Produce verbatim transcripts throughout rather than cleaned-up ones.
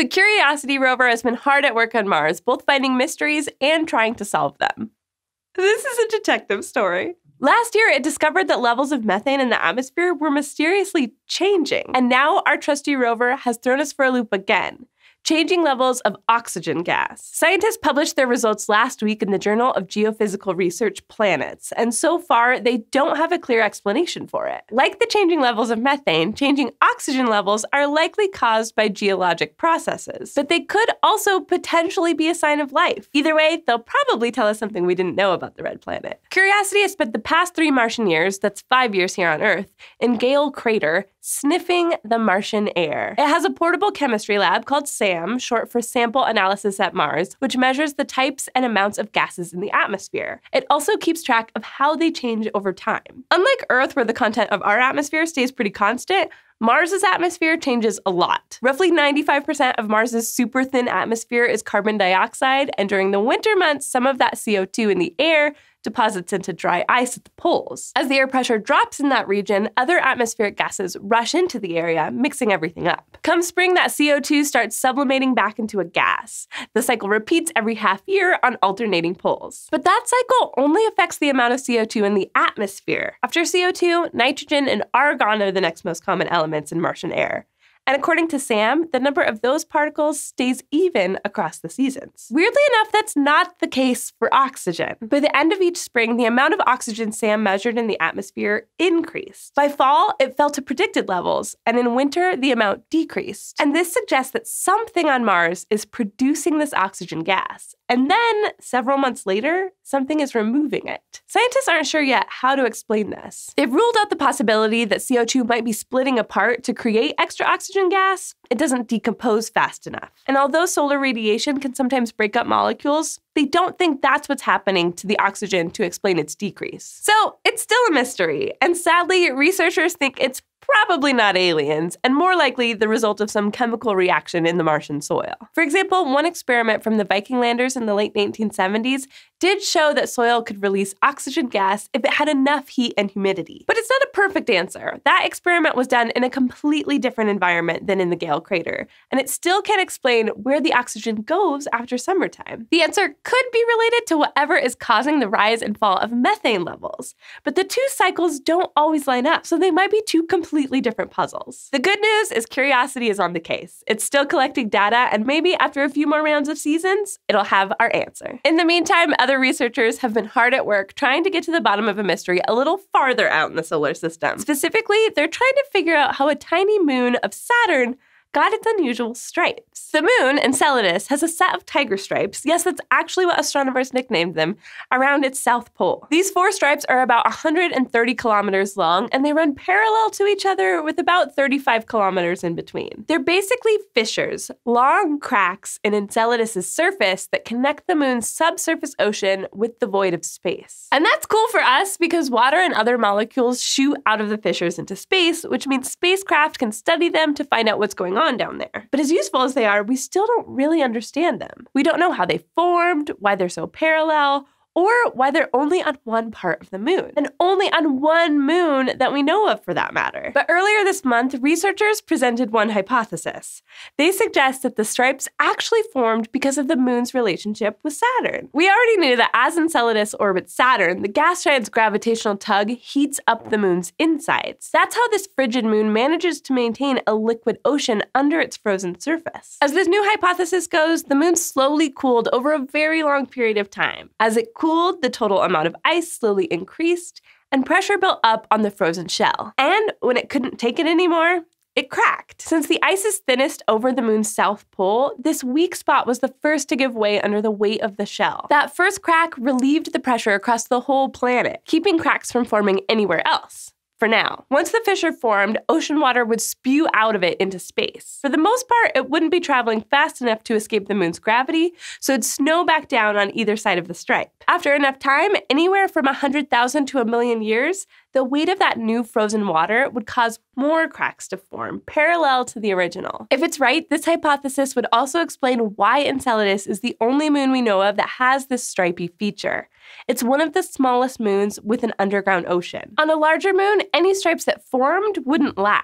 The Curiosity rover has been hard at work on Mars, both finding mysteries and trying to solve them. This is a detective story. Last year, it discovered that levels of methane in the atmosphere were mysteriously changing. And now our trusty rover has thrown us for a loop again, changing levels of oxygen gas. Scientists published their results last week in the Journal of Geophysical Research Planets, and so far, they don't have a clear explanation for it. Like the changing levels of methane, changing oxygen levels are likely caused by geologic processes, but they could also potentially be a sign of life. Either way, they'll probably tell us something we didn't know about the red planet. Curiosity has spent the past three Martian years, that's five years here on Earth, in Gale Crater, sniffing the Martian air. It has a portable chemistry lab called SAM, short for Sample Analysis at Mars, which measures the types and amounts of gases in the atmosphere. It also keeps track of how they change over time. Unlike Earth, where the content of our atmosphere stays pretty constant, Mars's atmosphere changes a lot. Roughly ninety-five percent of Mars's super thin atmosphere is carbon dioxide, and during the winter months, some of that C O two in the air deposits into dry ice at the poles. As the air pressure drops in that region, other atmospheric gases rush into the area, mixing everything up. Come spring, that C O two starts sublimating back into a gas. The cycle repeats every half year on alternating poles. But that cycle only affects the amount of C O two in the atmosphere. After C O two, nitrogen and argon are the next most common elements in Martian air. And according to SAM, the number of those particles stays even across the seasons. Weirdly enough, that's not the case for oxygen. By the end of each spring, the amount of oxygen SAM measured in the atmosphere increased. By fall, it fell to predicted levels, and in winter, the amount decreased. And this suggests that something on Mars is producing this oxygen gas. And then, several months later, something is removing it. Scientists aren't sure yet how to explain this. They've ruled out the possibility that C O two might be splitting apart to create extra oxygen gas. It doesn't decompose fast enough. And although solar radiation can sometimes break up molecules, they don't think that's what's happening to the oxygen to explain its decrease. So it's still a mystery. And sadly, researchers think it's probably not aliens, and more likely the result of some chemical reaction in the Martian soil. For example, one experiment from the Viking landers in the late nineteen seventies did show that soil could release oxygen gas if it had enough heat and humidity. But it's not a perfect answer. That experiment was done in a completely different environment than in the Gale Crater, and it still can't explain where the oxygen goes after summertime. The answer could be related to whatever is causing the rise and fall of methane levels, but the two cycles don't always line up, so they might be two completely different puzzles. The good news is Curiosity is on the case. It's still collecting data, and maybe after a few more rounds of seasons, it'll have our answer. In the meantime, other researchers have been hard at work trying to get to the bottom of a mystery a little farther out in the solar system. Specifically, they're trying to figure out how a tiny moon of Saturn got its unusual stripes. The moon, ENCELADUS, has a set of tiger stripes, yes, that's actually what astronomers nicknamed them, around its south pole. These four stripes are about one hundred thirty kilometers long, and they run parallel to each other with about thirty-five kilometers in between. They're basically fissures, long cracks in ENCELADUS's surface that connect the moon's subsurface ocean with the void of space. And that's cool for us because water and other molecules shoot out of the fissures into space, which means spacecraft can study them to find out what's going on down there. But as useful as they are, we still don't really understand them. We don't know how they formed, why they're so parallel, or why they're only on one part of the moon, and only on one moon that we know of for that matter. But earlier this month, researchers presented one hypothesis. They suggest that the stripes actually formed because of the moon's relationship with Saturn. We already knew that as Enceladus orbits Saturn, the gas giant's gravitational tug heats up the moon's insides. That's how this frigid moon manages to maintain a liquid ocean under its frozen surface. As this new hypothesis goes, the moon slowly cooled over a very long period of time. As it cooled, the total amount of ice slowly increased, and pressure built up on the frozen shell. And when it couldn't take it anymore, it cracked. Since the ice is thinnest over the moon's south pole, this weak spot was the first to give way under the weight of the shell. That first crack relieved the pressure across the whole planet, keeping cracks from forming anywhere else. For now. Once the fissure formed, ocean water would spew out of it into space. For the most part, it wouldn't be traveling fast enough to escape the moon's gravity, so it'd snow back down on either side of the stripe. After enough time, anywhere from one hundred thousand to a million years, the weight of that new frozen water would cause more cracks to form, parallel to the original. If it's right, this hypothesis would also explain why Enceladus is the only moon we know of that has this stripy feature. It's one of the smallest moons with an underground ocean. On a larger moon, any stripes that formed wouldn't last.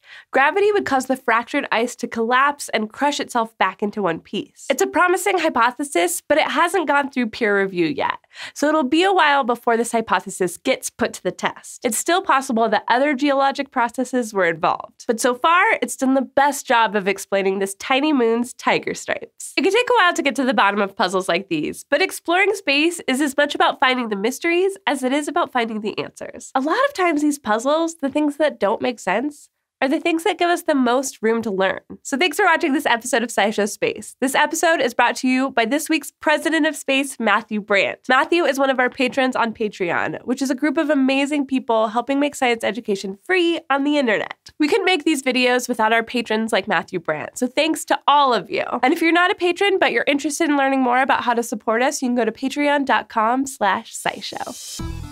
Gravity would cause the fractured ice to collapse and crush itself back into one piece. It's a promising hypothesis, but it hasn't gone through peer review yet, so it'll be a while before this hypothesis gets put to the test. It's still possible that other geologic processes were involved, but so far, it's done the best job of explaining this tiny moon's tiger stripes. It can take a while to get to the bottom of puzzles like these, but exploring space is as much about finding the mysteries as it is about finding the answers. A lot of times these puzzles, the things that don't make sense, are the things that give us the most room to learn. So thanks for watching this episode of SciShow Space. This episode is brought to you by this week's President of Space, Matthew Brandt. Matthew is one of our patrons on Patreon, which is a group of amazing people helping make science education free on the internet. We couldn't make these videos without our patrons like Matthew Brandt, so thanks to all of you. And if you're not a patron, but you're interested in learning more about how to support us, you can go to patreon dot com slash SciShow.